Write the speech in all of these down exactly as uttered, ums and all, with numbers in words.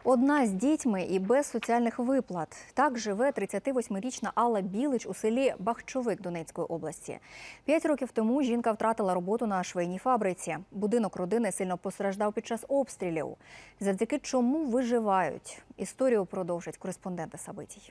Одна з дітьми і без соціальних виплат. Так живе тридцятивосьмирічна Алла Білич у селі Бахчовик Донецької області. П'ять років тому жінка втратила роботу на швейній фабриці. Будинок родини сильно постраждав під час обстрілів. Завдяки чому виживають? Історію продовжать кореспонденти Сабитій.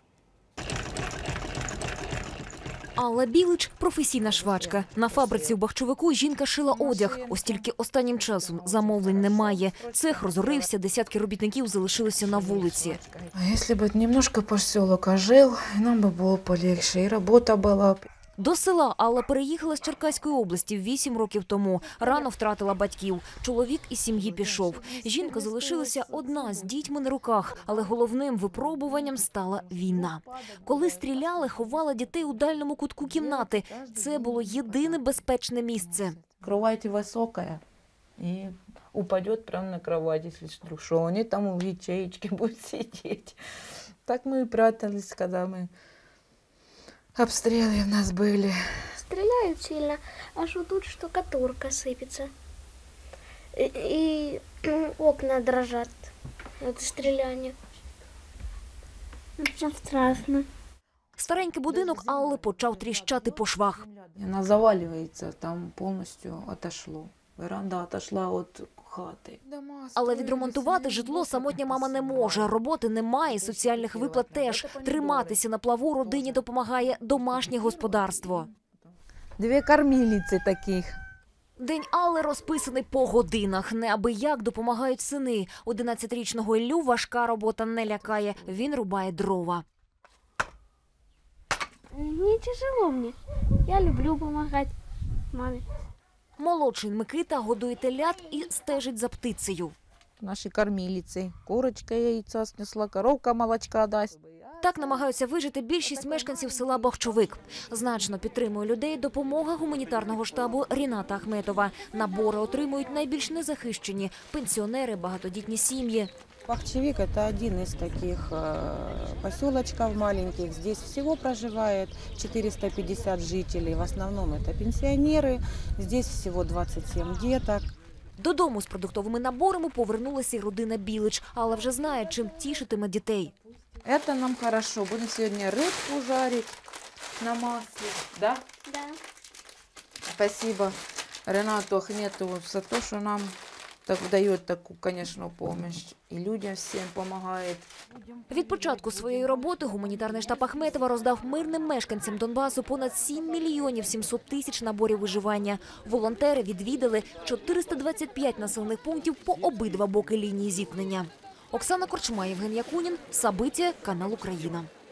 Алла Білич – професійна швачка. На фабриці у Бахчовику жінка шила одяг. Ось тільки останнім часом замовлень немає. Цех розорився, десятки робітників залишилися на вулиці. А якщо б немножко поселок ожив, нам би було полегше, і робота була б. До села Алла переїхала з Черкаської області вісім років тому. Рано втратила батьків. Чоловік із сім'ї пішов. Жінка залишилася одна з дітьми на руках, але головним випробуванням стала війна. Коли стріляли, ховала дітей у дальньому кутку кімнати. Це було єдине безпечне місце. Кровать висока і упаде прямо на кровать, якщо вдруг що. Вони там у ячеечці будуть сидіти. Так ми і прятались, коли ми... Обстрелы у нас были. Стреляют сильно, аж вот тут штукатурка сыпется. И, и окна дрожат от стреляния. Очень страшно. Старенький будинок Алли почав тріщати по швах. Она заваливается, там полностью отошло. Веранда отошла от хати. Але відремонтувати житло самотня мама не може. Роботи немає, соціальних виплат теж. Триматися на плаву родині допомагає домашнє господарство. Дві кормилиці таких. День Алли розписаний по годинах. Неабияк допомагають сини. одинадцятирічного Іллю важка робота не лякає. Він рубає дрова. Не тяжело мне. Я люблю помогать маме. Молодший Микита годує телят і стежить за птицею. Наші кормилиці. Курочка яйця снесла, коровка молочка дасть. Так намагаються вижити більшість мешканців села Бахчовик. Значно підтримує людей допомога гуманітарного штабу Ріната Ахметова. Набори отримують найбільш незахищені – пенсіонери, багатодітні сім'ї. Бахчевик – это один из таких поселочков маленьких. Здесь всего проживает четыреста пятьдесят жителей. В основном это пенсионеры. Здесь всего двадцать семь деток. Додому з продуктовими наборами повернулася й родина Білич. Алла вже знає, чим тішитиме дітей. Это нам хорошо. Будем сегодня рыбку жарить на масле. Да? Да. Спасибо Ренату Ахметову за то, что нам так дает такую, конечно, помощь. И людям всем помогает. Від початку своєї роботи гуманітарний штаб Ахметова роздав мирним мешканцям Донбасу понад сім мільйонів сімсот тисяч наборів виживання. Волонтери відвідали чотириста двадцять п'ять населених пунктів по обидва боки лінії зіткнення. Оксана Корчма, Євген Якунін, Сабиття, канал Україна.